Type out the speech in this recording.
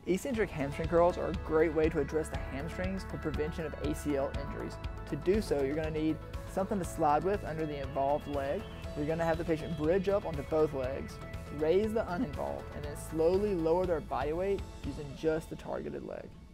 Eccentric hamstring curls are a great way to address the hamstrings for prevention of ACL injuries. To do so, you're going to need something to slide with under the involved leg. You're going to have the patient bridge up onto both legs, raise the uninvolved, and then slowly lower their body weight using just the targeted leg.